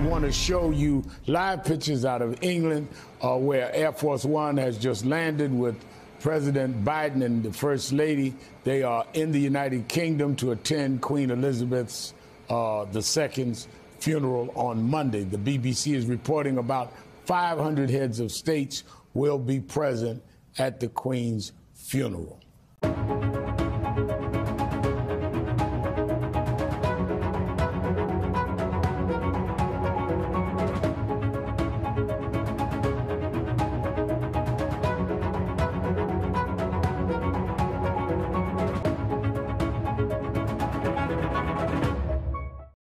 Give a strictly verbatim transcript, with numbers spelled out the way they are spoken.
want to show you live pictures out of England, uh, where Air Force One has just landed with President Biden and the First Lady. They are in the United Kingdom to attend Queen Elizabeth's uh, the Second's funeral on Monday. The B B C is reporting about five hundred heads of states will be present at the Queen's funeral.